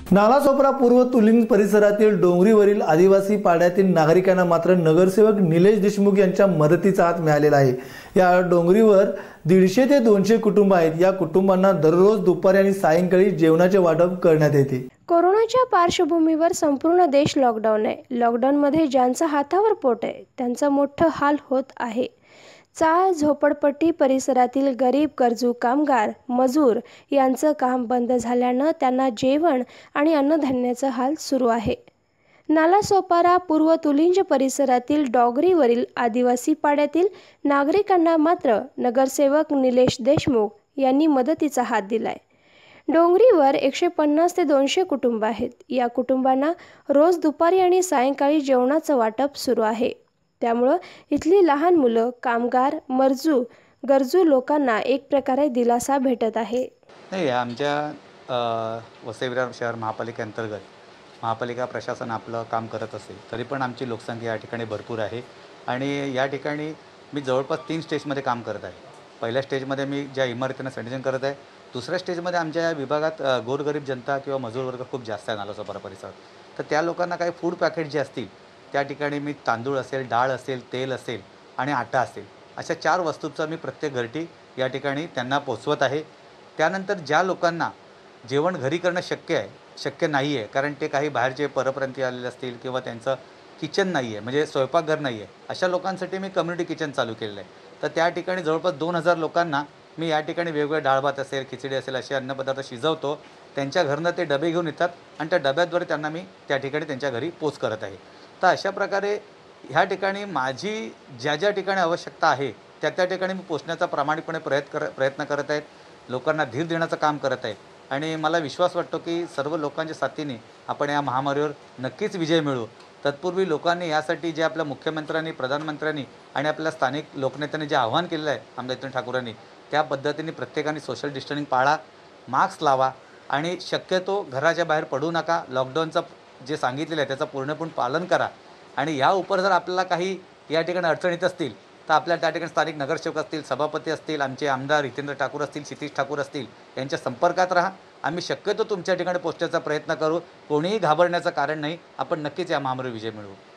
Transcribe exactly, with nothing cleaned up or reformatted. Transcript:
नालासोपारा पूर्व तुलिंग परिसरातील डोंगरीवरील आदिवासी पाड्यातील नागरिकांना मात्र नगरसेवक निलेश देशमुख यांच्या मदतीचा हात मिळालेला आहे। या डोंगरीवर दीडशे ते दोनशे कुटुंब आहेत। या कुटुंबांना दररोज दुपारी आणि सायंकाळी जेवणाचे वाटप करण्यात येते। कोरोनाच्या पार्श्वभूमीवर संपूर्ण देश लॉकडाऊन आहे। लॉकडाऊनमध्ये ज्यांचा हातावर पोट आहे त्यांचा मोठा हाल होत आहे। चाळ झोपडपट्टी परिसरातील गरीब गरजू कामगार मजूर यांचं काम बंद झाल्यानं त्यांना जेवण आणि अन्नधान्याचा हाल सुरू आहे। नालासोपारा पूर्व तुलिंज परिसरातील डोंगरीवरील आदिवासी पाड्यातील नागरिकांना मात्र नगरसेवक निलेश देशमुख यांनी मदतीचा हात दिलाय। डोंगरीवर एकशे पन्नास ते दोनशे कुटुंब आहेत। या कुटुंबांना रोज दुपारी आणि सायंकाळी जेवणाचं वाटप सुरू आहे। त्यामुळे इथली लहान मुलं कामगार मजूर गरजू लोकांना एक प्रकारे दिलासा भेटत आहे। नाही, आमच्या वसई-विरार शहर महापालिके अंतर्गत महापालिका प्रशासन आपलं काम करत असेल तरी पण आमची लोकसंख्या या ठिकाणी भरपूर आहे आणि या ठिकाणी मी जवळपास तीन स्टेजमध्ये काम करत आहे। पहिल्या स्टेजमध्ये मी ज्या इमारतींना सॅनिटायझेशन करत आहे, दुसऱ्या स्टेजमध्ये आमच्या या विभागात गोरगरीब जनता किंवा मजूर वर्ग खूप जास्त आहे नालासोपारा परिसरात। तर त्या लोकांना काही फूड पॅकेट जे असतील त्या ठिकाणी मी तांदूळ असेल, डाळ असेल, तेल असेल आणि आटा असेल अशा चार वस्तूंचा मी प्रत्येक घरटी या ठिकाणी त्यांना पोचवत आहे। त्यानंतर ज्या लोकांना जेवण घरी करणं शक्य आहे शक्य नाही आहे कारण ते काही बाहेरचे परप्रांतीय आलेले असतील किंवा त्यांचं किचन नाही आहे म्हणजे स्वयंपाकघर नाही आहे, अशा लोकांसाठी मी कम्युनिटी किचन चालू केलेलं आहे। तर त्या ठिकाणी जवळपास दोन हजार लोकांना मी या ठिकाणी वेगवेगळे डाळ भात असेल खिचडी असेल असे अन्नपदार्थ शिजवतो। त्यांच्या घरनं ते डबे घेऊन येतात आणि त्या डब्याद्वारे त्यांना मी त्या ठिकाणी त्यांच्या घरी पोच करत आहे। तर अशा प्रकारे ह्या ठिकाणी माझी ज्या ज्या ठिकाणी आवश्यकता आहे त्या त्या ठिकाणी मी पोचण्याचा प्रामाणिकपणे प्रयत्न कर प्रयत्न करत आहेत। लोकांना धीर देण्याचं काम करत आहे आणि मला विश्वास वाटतो की सर्व लोकांच्या साथीने आपण या महामारीवर नक्कीच विजय मिळवू। तत्पूर्वी लोकांनी यासाठी जे आपल्या मुख्यमंत्र्यांनी प्रधानमंत्र्यांनी आणि आपल्या स्थानिक लोकनेत्यांनी जे आव्हान केलेलं आहे आमदार नितीन ठाकूरांनी त्या पद्धतीने प्रत्येकाने सोशल डिस्टन्सिंग पाळा, मास्क लावा आणि शक्यतो घराच्या बाहेर पडू नका। लॉकडाऊनचं जे सांगितलेलं आहे त्याचं पूर्णपणे पालन करा आणि या उपर जर आपल्याला काही या ठिकाणी अडचण येत असतील तर आपल्या त्या ठिकाणी स्थानिक नगरसेवक असतील, सभापती असतील, आमचे आमदार हितेंद्र ठाकूर असतील, क्षितिज ठाकूर असतील यांच्या संपर्कात राहा। आम्ही शक्यतो तुमच्या ठिकाणी पोहोचण्याचा प्रयत्न करू। कोणीही घाबरण्याचं कारण नाही। आपण नक्कीच या महामारीवर विजय मिळवू।